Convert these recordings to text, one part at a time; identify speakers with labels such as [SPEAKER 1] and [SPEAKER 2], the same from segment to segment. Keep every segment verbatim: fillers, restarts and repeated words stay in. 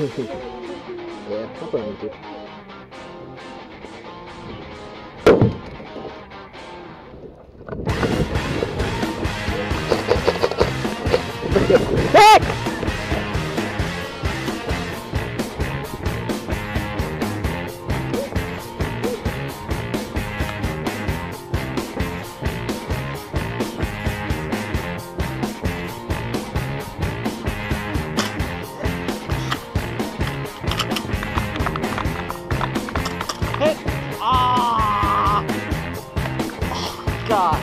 [SPEAKER 1] Yeah, that's what I need to. Heck!
[SPEAKER 2] Hit! Ah! Oh, God.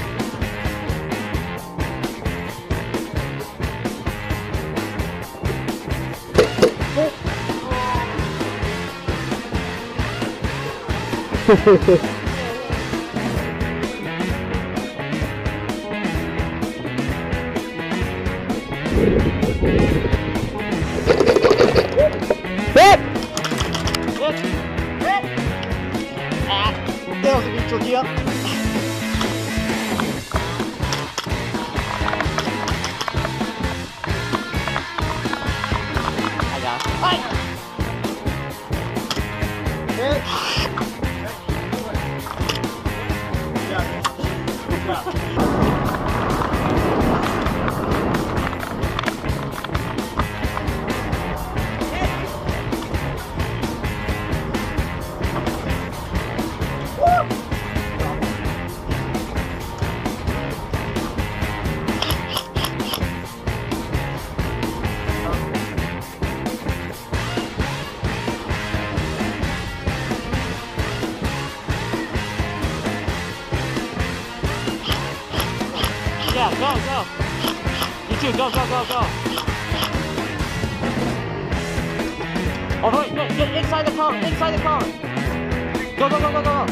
[SPEAKER 1] Hit!
[SPEAKER 2] Hit! Hit! Ah, Deus do bicho aqui, ó. Ai, ai!
[SPEAKER 1] Hit!
[SPEAKER 2] Yeah, go, go. You too, go, go, go, go. Oh, wait, no, get inside the car, inside the car. Go, go, go, go, go.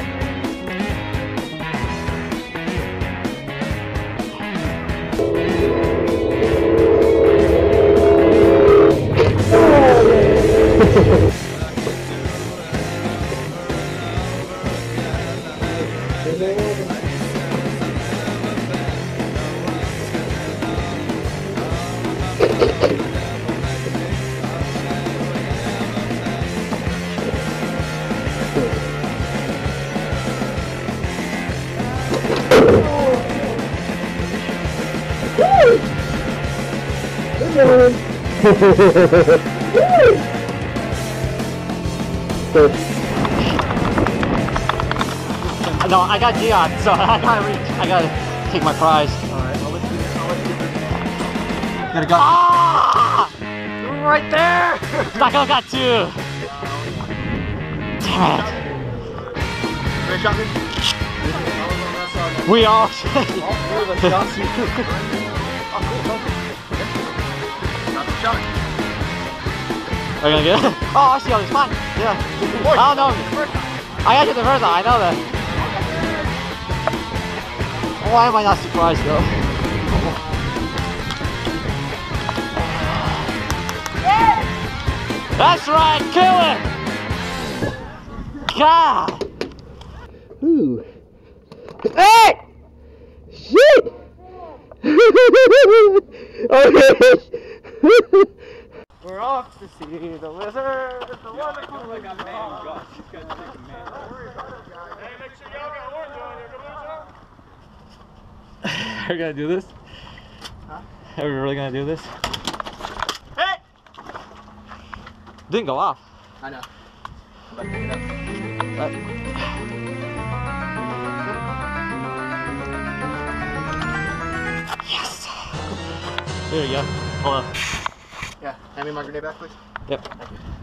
[SPEAKER 2] No, I got Gion, so I gotta reach. I gotta take my prize.
[SPEAKER 1] Alright, I'll let you I'll let you
[SPEAKER 2] Gotta go. Ah! Right there! I got two! Damn it.
[SPEAKER 1] Great shot, man.
[SPEAKER 2] We all Are you gonna get it? Oh, I see, it's fine. Yeah. I don't know. I got you the first time, I know that. Why am I not surprised though? That's right, kill it! God!
[SPEAKER 1] Ooh. Hey! Shit! Okay.
[SPEAKER 2] We're off to see the wizard, the wonderful
[SPEAKER 3] Hey, make sure y'all got orange on your caboose.
[SPEAKER 2] Are we gonna do this?
[SPEAKER 1] Huh?
[SPEAKER 2] Are we really gonna do this?
[SPEAKER 3] Hey!
[SPEAKER 2] Didn't go off.
[SPEAKER 1] I know.
[SPEAKER 2] Uh, yes! There you go. Hold on.
[SPEAKER 1] Yeah, hand me my grenade back, please.
[SPEAKER 2] Yep.
[SPEAKER 1] Thank you.